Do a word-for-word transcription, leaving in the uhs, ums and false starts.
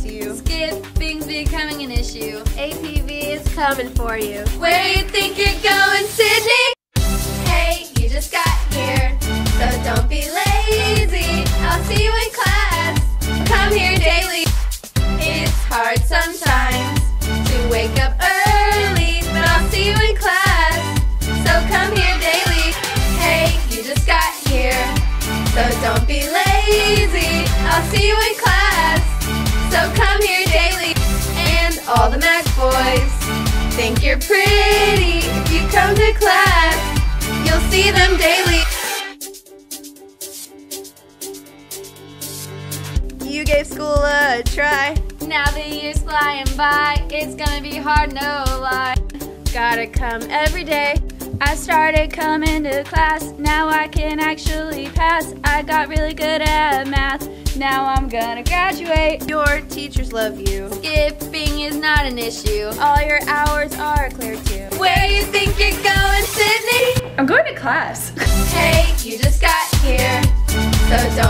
you. Skipping's becoming an issue. A P V is coming for you. Where you think you're going, Sydney? Hey, you just got here, so don't be lazy. I'll see you in class. Come here daily. It's hard sometimes to wake up early, but I'll see you in class. So come here daily. Hey, you just got here, so don't be lazy. I'll see you in class. So come here daily. And all the Mac boys think you're pretty. If you come to class, you'll see them daily. You gave school a try. Now the year's flying by, it's gonna be hard, no lie. Gotta come every day. I started coming to class, now I can actually pass. I got really good at math, now I'm gonna graduate. Your teachers love you. Skipping is not an issue. All your hours are clear too. Where you think you're going, Sydney? I'm going to class. Hey, you just got here, so don't